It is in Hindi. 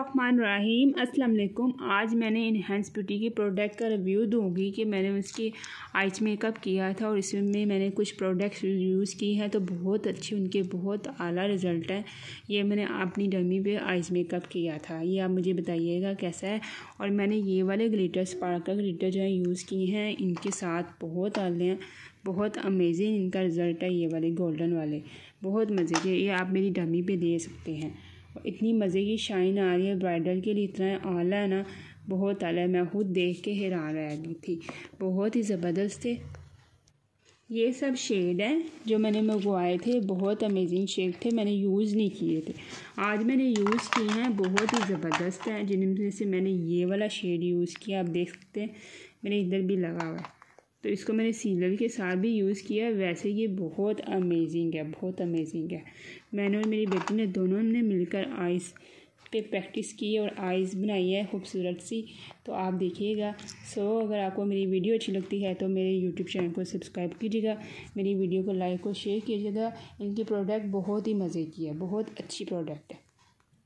बिस्मिल्लाहिर्रहमानिर्रहीम। अस्सलाम वालेकुम। आज मैंने इनहेंस ब्यूटी के प्रोडक्ट का रिव्यू दूंगी कि मैंने उसकी आइज मेकअप किया था और इसमें मैंने कुछ प्रोडक्ट्स यूज़ किए हैं तो बहुत अच्छे, उनके बहुत आला रिज़ल्ट है। ये मैंने अपनी डमी पे आइज मेकअप किया था, ये आप मुझे बताइएगा कैसा है। और मैंने ये वाले ग्लिटर स्पार्कल ग्लिटर जो है यूज़ किए हैं, इनके साथ बहुत आले हैं, बहुत अमेजिंग इनका रिज़ल्ट है। ये वाले गोल्डन वाले बहुत मज़े के, ये आप मेरी डमी पे दे सकते हैं। इतनी मज़े की शाइन आ रही है, ब्राइडल के लिए इतना आला है ना, बहुत आला है। मैं खुद देख के हैरान रह गई थी, बहुत ही ज़बरदस्त थे। ये सब शेड हैं जो मैंने मंगवाए थे, बहुत अमेजिंग शेड थे, मैंने यूज़ नहीं किए थे, आज मैंने यूज़ किए हैं, बहुत ही ज़बरदस्त हैं। जिनमें से मैंने ये वाला शेड यूज़ किया, आप देख सकते हैं मेरे इधर भी लगा हुआ है, तो इसको मैंने सीलर के साथ भी यूज़ किया। वैसे ये बहुत अमेजिंग है, बहुत अमेजिंग है। मैंने और मेरी बेटी ने दोनों ने मिलकर आइज़ पे प्रैक्टिस की और आइज़ बनाई है खूबसूरत सी, तो आप देखिएगा। अगर आपको मेरी वीडियो अच्छी लगती है तो मेरे यूट्यूब चैनल को सब्सक्राइब कीजिएगा, मेरी वीडियो को लाइक और शेयर कीजिएगा। इनकी प्रोडक्ट बहुत ही मज़े की है, बहुत अच्छी प्रोडक्ट है।